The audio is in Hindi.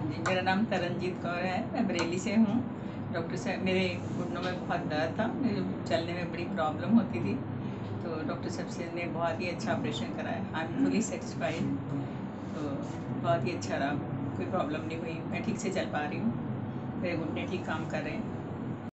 जी, मेरा नाम तरनजीत कौर है। मैं बरेली से हूँ। डॉक्टर साहब, मेरे घुटनों में बहुत दर्द था, मुझे चलने में बड़ी प्रॉब्लम होती थी, तो डॉक्टर साहब से ने बहुत ही अच्छा ऑपरेशन कराया। I am fully satisfied. तो बहुत ही अच्छा रहा, कोई प्रॉब्लम नहीं हुई, मैं ठीक से चल पा रही हूँ, मेरे घुटने ठीक काम कर रहे हैं।